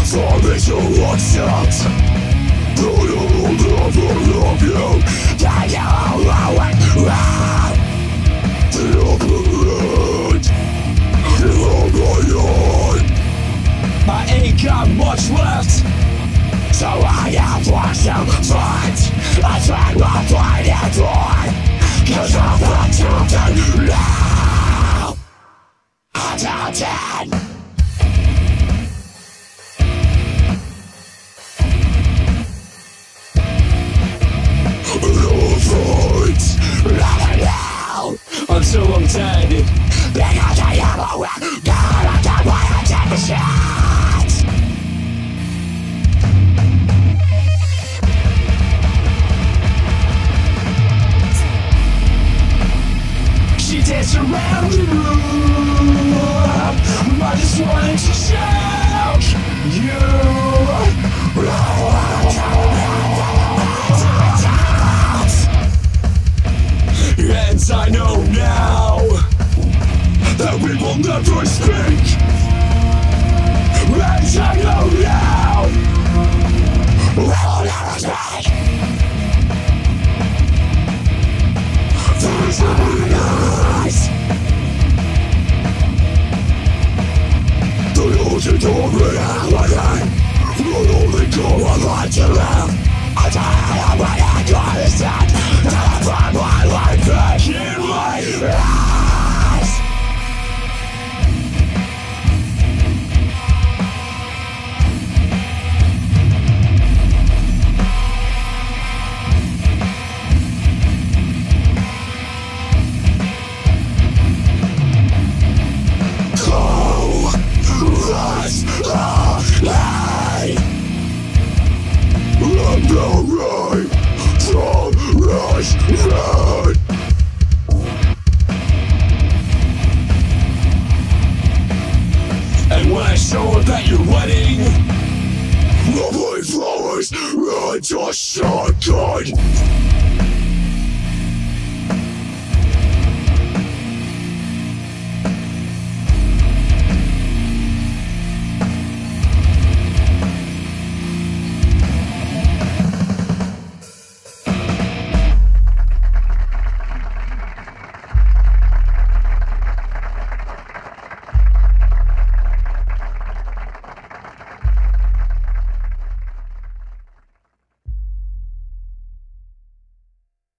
for me to accept that I'll never love you, that you'll always love the opposite in my own. I ain't got much left, so I have one to fight. I try my fight and fight, 'cause I'm not something now. I'm doubting. No fights, not now, until I'm dead. Because I am aware, God, I'm done my attention. She danced around the room, I just wanted to shout you. And I know now that we will never speak. And I know now we will never speak. There's eyes. The ocean told me reality will only go one life to live. I die on my anger is dead. That's why my life is.